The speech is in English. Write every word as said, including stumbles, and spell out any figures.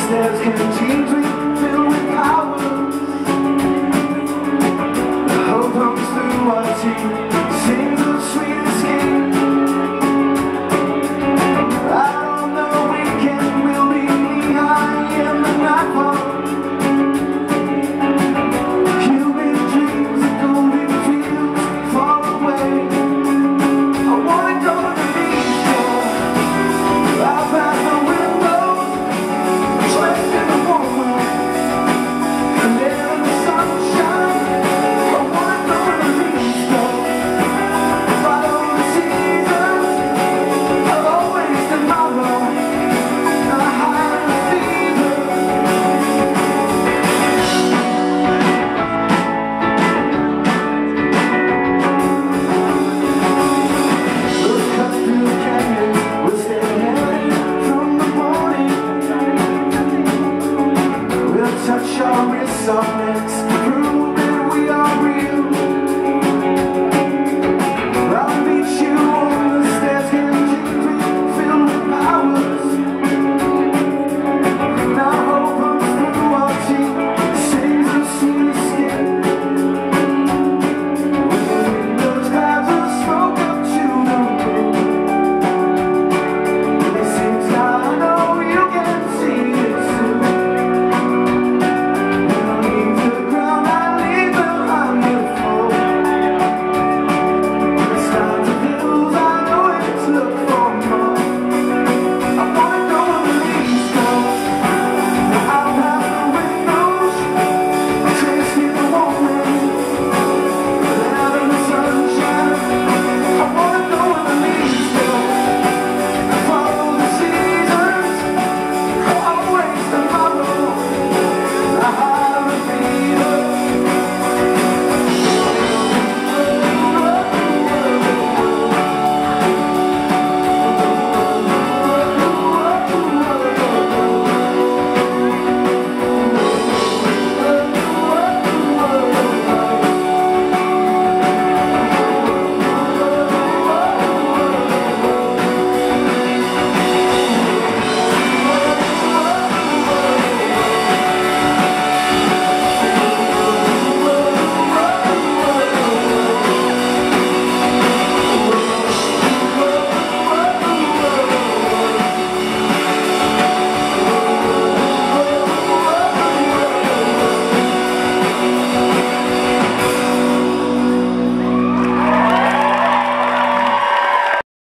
There's canteens we fill with power. The hope comes through our teeth, sings of sweet escape. Out on the weekend we'll be knee-high in the nightfall. Human dreams of golden fields far away. I wanna go to the beach, out past the windows, dressed in the warm, and there in the sunshine. I wanna go to the beach, follow the seasons of always tomorrow, the high and the fever. We'll cut through canyons, we'll stay heavy from the morning. We'll touch our wrists on necks